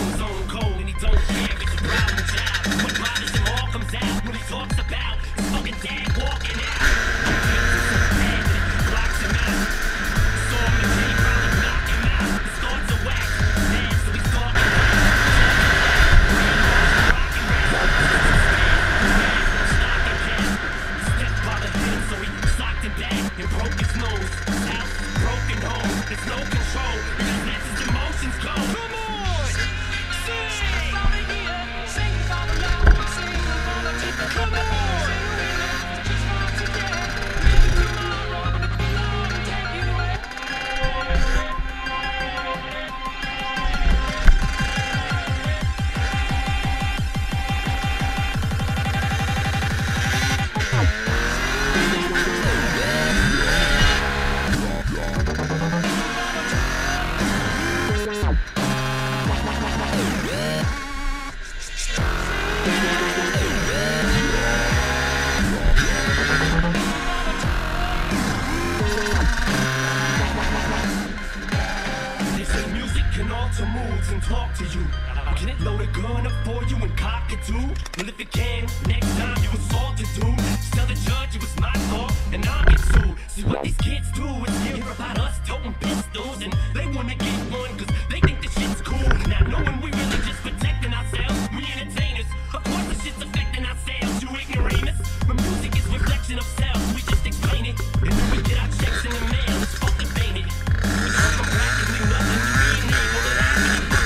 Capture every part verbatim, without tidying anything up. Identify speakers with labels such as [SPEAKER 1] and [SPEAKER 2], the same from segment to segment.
[SPEAKER 1] And talk to you. Can it load a gun up for you and cock it too? Well, if it can, next time you assault a dude, just tell the judge it was my fault and I'll get sued. See what these kids do is hear about us toting pistols and they wanna get one cause they think this shit's cool. Not knowing we really just protecting ourselves, we entertainers. Of course the shit's affecting ourselves, you ignoramus. But music is reflection of self, we just explain it. And when we get our checks in the mail, it's fucking painted. We come from practically nothing, we ain't able to have it.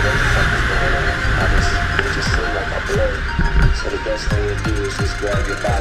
[SPEAKER 2] So the best thing to do is just grab your body.